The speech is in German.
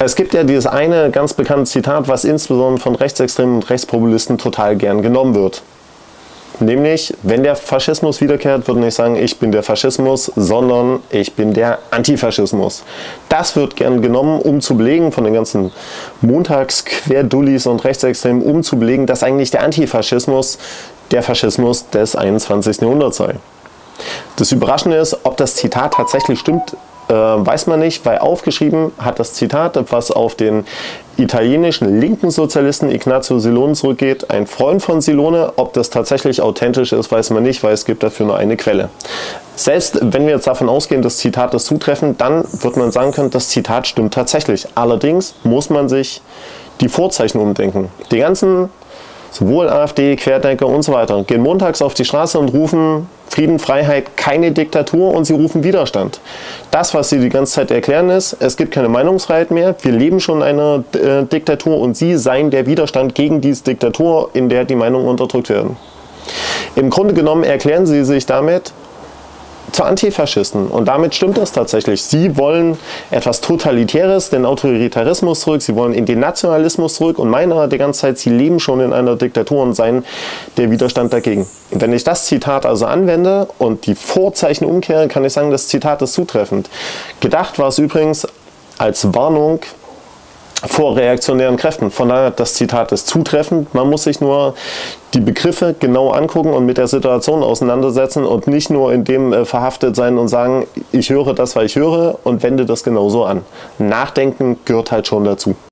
Es gibt ja dieses eine ganz bekannte Zitat, was insbesondere von Rechtsextremen und Rechtspopulisten total gern genommen wird. Nämlich, wenn der Faschismus wiederkehrt, würde ich nicht sagen, ich bin der Faschismus, sondern ich bin der Antifaschismus. Das wird gern genommen, um zu belegen, von den ganzen Montagsquerdullis und Rechtsextremen, um zu belegen, dass eigentlich der Antifaschismus der Faschismus des 21. Jahrhunderts sei. Das Überraschende ist, ob das Zitat tatsächlich stimmt, weiß man nicht, weil aufgeschrieben hat das Zitat, was auf den italienischen linken Sozialisten Ignazio Silone zurückgeht, ein Freund von Silone. Ob das tatsächlich authentisch ist, weiß man nicht, weil es gibt dafür nur eine Quelle. Selbst wenn wir jetzt davon ausgehen, dass Zitate zutreffen, dann wird man sagen können, das Zitat stimmt tatsächlich. Allerdings muss man sich die Vorzeichen umdenken. Die ganzen, sowohl AfD, Querdenker und so weiter, gehen montags auf die Straße und rufen Frieden, Freiheit, keine Diktatur, und sie rufen Widerstand. Das, was sie die ganze Zeit erklären, ist, es gibt keine Meinungsfreiheit mehr, wir leben schon in einer Diktatur und sie seien der Widerstand gegen diese Diktatur, in der die Meinungen unterdrückt werden. Im Grunde genommen erklären sie sich damit zu Antifaschisten, und damit stimmt das tatsächlich. Sie wollen etwas Totalitäres, den Autoritarismus zurück, sie wollen in den Nationalismus zurück und meinen aber die ganze Zeit, sie leben schon in einer Diktatur und seien der Widerstand dagegen. Wenn ich das Zitat also anwende und die Vorzeichen umkehre, kann ich sagen, das Zitat ist zutreffend. Gedacht war es übrigens als Warnung vor reaktionären Kräften. Von daher, das Zitat ist zutreffend. Man muss sich nur die Begriffe genau angucken und mit der Situation auseinandersetzen und nicht nur in dem verhaftet sein und sagen, ich höre das, was ich höre, und wende das genauso an. Nachdenken gehört halt schon dazu.